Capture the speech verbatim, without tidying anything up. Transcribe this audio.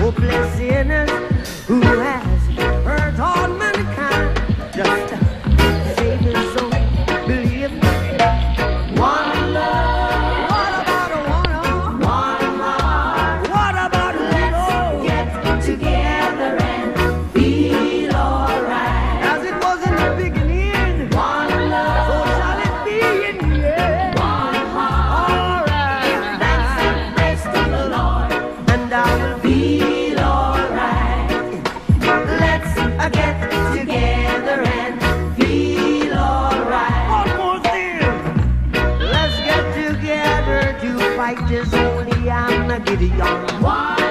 hopeless sinners who has hurt all mankind. Just save his soul, believe me. One love. What about a one? One heart. What about a let's get together and feel alright. As it was in the beginning. One love. So shall it be in the end. One heart. Alright. Give thanks and praise to the Lord, and I will feel alright. Let's uh, get together and feel alright. One more thing. Let's get together to fight this holy and Gideon. One